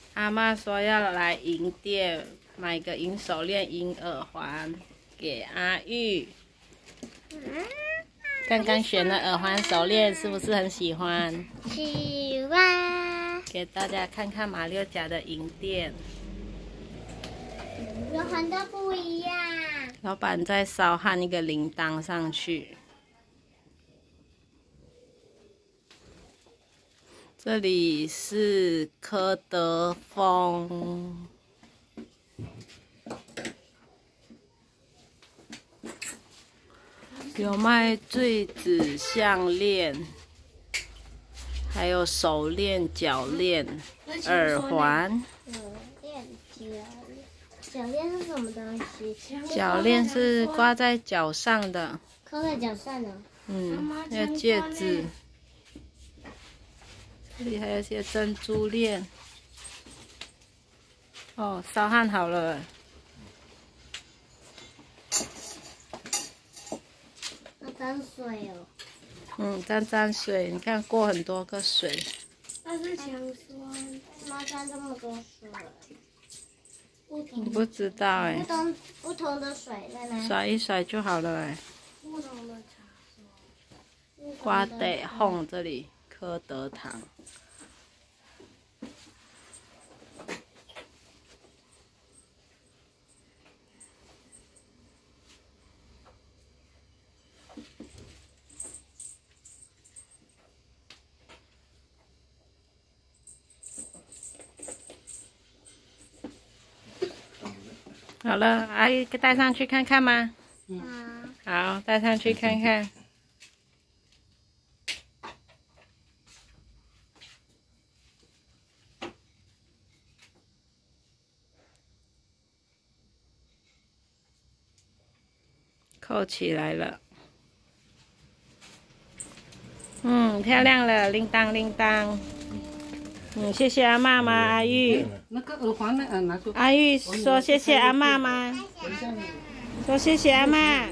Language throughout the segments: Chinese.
阿嬷说要来银店买个银手链、银耳环给阿玉。刚刚选的耳环、手链是不是很喜欢？ 喜欢。 给大家看看马六甲的银店， 有很多不一样。 老板在烧焊一个铃铛上去。这里是科德风，有卖坠子、项链，还有手链、脚链、耳环。 脚链是什么东西？ 脚链是挂在脚上的， 扣在脚上的。 还有戒指。这里还有一些珍珠链。哦，烧焊好了。 要沾水哦。 沾水，你看过很多个水。 但是想说，为什么沾这么多水？ 不知道哎。 不同的水在哪？ 甩一甩就好了哎。 不同的茶水。 瓜地烘这里科德堂。好了，阿姨带上去看看吗？好，带上去看看。扣起来了。漂亮了，铃铛铃铛。谢谢阿嬷吗？阿玉。 那个耳环呢？拿出。 阿玉说谢谢阿嬷吗？说谢谢阿嬷。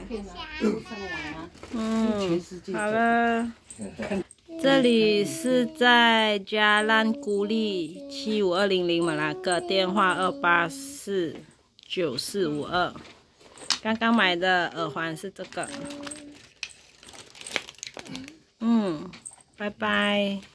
好了。这里是在加兰古里75200马拉个，电话2849452。刚刚买的耳环是这个。拜拜。